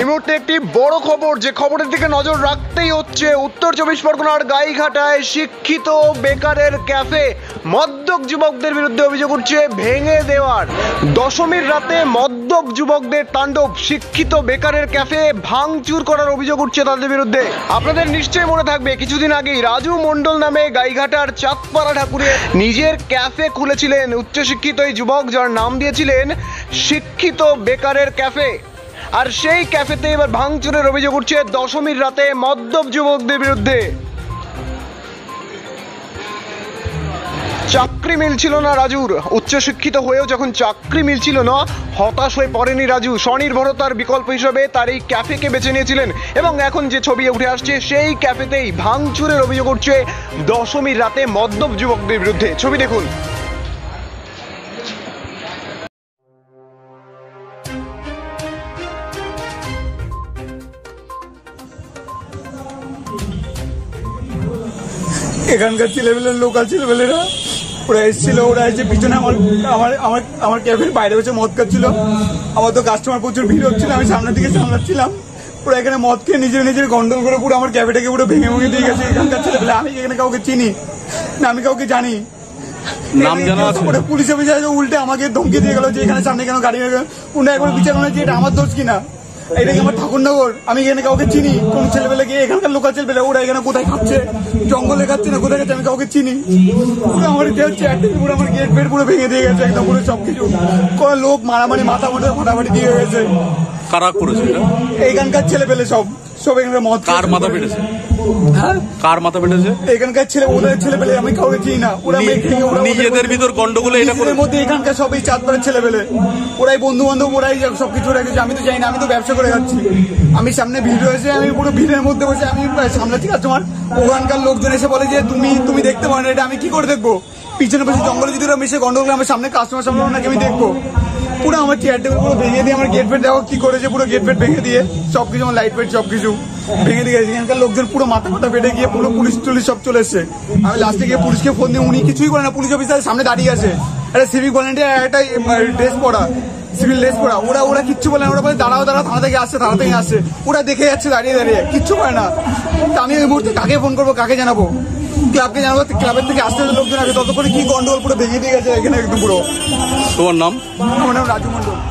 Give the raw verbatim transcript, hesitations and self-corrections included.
মুহূর্তে একটি বড় খবর, যে খবরের দিকে নজর রাখতেই হচ্ছে। উত্তর চব্বিশ পরগনার গাইঘাটায় শিক্ষিত বেকারের ক্যাফে মদ্যপ যুবকদের বিরুদ্ধে অভিযোগ উঠছে ভেঙে দেওয়ার। দশমীর রাতে মদ্যপ যুবকদের তাণ্ডব, শিক্ষিত বেকারের ক্যাফে ভাঙচুর করার অভিযোগ উঠছে তাদের বিরুদ্ধে। আপনাদের নিশ্চয়ই মনে থাকবে, কিছুদিন আগেই রাজু মণ্ডল নামে গাইঘাটার চাঁদপাড়া ঠাকুরে নিজের ক্যাফে খুলেছিলেন উচ্চশিক্ষিত এই যুবক, যার নাম দিয়েছিলেন শিক্ষিত বেকারের ক্যাফে। আর সেই ক্যাফেতে এবার ভাঙচুরের অভিযোগ উঠছে দশমীর রাতে মদ্যপ যুবকদের বিরুদ্ধে। চাকরি মিলছিল না রাজুর, উচ্চশিক্ষিত হয়েও যখন চাকরি মিলছিল না, হতাশ হয়ে পড়েনি রাজু। স্বনির্ভরতার বিকল্প হিসেবে তার এই ক্যাফেকে বেছে নিয়েছিলেন এবং এখন যে ছবি উঠে আসছে, সেই ক্যাফেতেই ভাঙচুরের অভিযোগ উঠছে দশমীর রাতে মদ্যপ যুবকদের বিরুদ্ধে। ছবি দেখুন। এখানকার ছেলেবেলের লোকাল ছেলেবেলেরা ওরা এসেছিল, ওরা এসে পিছনে আমার আমার আমার আমার ক্যাফের বাইরে বসে মদ খাচ্ছিল। আমার তো কাস্টমার প্রচুর ভিড় হচ্ছিল, আমি সামনের দিকে সামলাচ্ছিলাম। ওরা এখানে মদ খেয়ে নিজের নিজের গন্ডল করে পুরো আমার ক্যাফেটাকে পুরো ভেঙে ভেঙে দিয়ে গেছে। এখানকার ছেলেবেলা, আমি এখানে কাউকে চিনি না, আমি কাউকে জানি নাম জানা আছে। ওরা পুলিশ অফিসার উল্টে আমাকে ধমকি দিয়ে গেল যে এখানে সামনে কেন গাড়ি হয়ে গেল। উনি একবার বিচার করেন যে এটা আমার দোষ কিনা, এটা কি আমার ঠাকুরনগর, আমি এখানে কাউকে চিনি? কোন ছেলেবেলা গিয়ে এখানকার লোকাল ছেলেবেলা ওরা এখানে কোথায় খাচ্ছে, জঙ্গলে খাচ্ছে না কোথায় খাচ্ছে, আমি কাউকে চিনি? পুরো আমার পুরো আমার গেট ফেট পুরো ভেঙে দিয়ে গেছে একদম, পুরো সবকিছু কোনো লোক মারামারি মাথা মাথা মারামারি দিয়ে গেছে। কারা করেছে? এইখানকার ছেলেপেলে সব সব এখানকার মদ। কার মাথা পেটেছে? হ্যাঁ, কার মাথা পেটেছে? এখানকার ছেলে, ওদের ছেলেপেলে, আমি কাউকে চিনি না। ওরা নিজেদের ভিতর গন্ডগোল, এটা করে মধ্যে এখানকার সব এই চাঁদপাড়ার ছেলেপেলে, ওরাই বন্ধু বান্ধব, ওরাই সবকিছু রেখেছে। আমি তো জানি না, আমি তো ব্যবসা করে যাচ্ছি। আমি সামনে ভিড় রয়েছে, আমি পুরো ভিড়ের মধ্যে বসে আমি সামলাচ্ছি কাস্টমার। ওখানকার লোকজন এসে বলে যে তুমি তুমি দেখতে পারো না, এটা আমি কি করে দেখবো? পিছনে বসে জঙ্গলে যদি ওরা মিশে গন্ডগোল, আমার সামনে কাস্টমার সামলানো নাকি আমি দেখবো? পুরো আমার চেয়ার টেবিল পুরো ভেঙে দিয়ে, আমার গেট ফেট দেখো কি করেছে, পুরো গেট ফেট ভেঙে দিয়ে সবকিছু, আমার লাইট ফাইট সবকিছু ভেঙে দিয়ে গেছে। এখানকার লোকজন পুরো মাথা মাথা বেড়ে গিয়ে পুরো পুলিশ টুলিশ সব চলে এসছে। আমি লাস্টে গিয়ে পুলিশকে ফোন দিয়ে, উনি কিছুই করে না, পুলিশ অফিসার সামনে দাঁড়িয়ে আছে, একটা সিভিক ভলেন্টিয়ার, একটা ড্রেস পরা, সিভিল ড্রেস পরা, ওরা ওরা কিচ্ছু বলে না। ওরা বলে দাঁড়াও দাঁড়াও, থানা থেকে আসছে, থানা থেকে আসছে। ওরা দেখে যাচ্ছে দাঁড়িয়ে দাঁড়িয়ে, কিচ্ছু করে না। তা আমি ওই মুহূর্তে কাকে ফোন করবো, কাকে জানাবো? ক্লাবকে জানাবো, ক্লাবের থেকে আসতে লোকজন আছে, ততক্ষণে কি গন্ডগোল পুরো ভেঙে দিয়ে গেছে এখানে একদম পুরো। তোমার নাম? আমার নাম রাজু মণ্ডল।